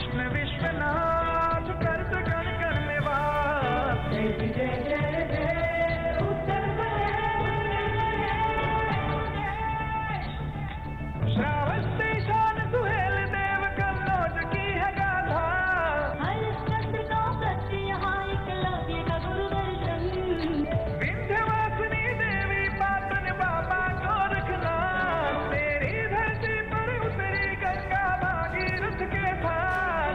कृष्ण विश्वनाथ करत गण करने वास जय जय जय जय उत्तर श्रावण से शान सुहेल देव कन्नौज की है गाथा हर स्कंद नौ सत्य यहाँ एकलव्य का गुरु दर्शन विंध्यवासिनी देवी पाटन बाबा गोरखनाथ तेरी धरती पर उतरी गंगा भागीरथ के थार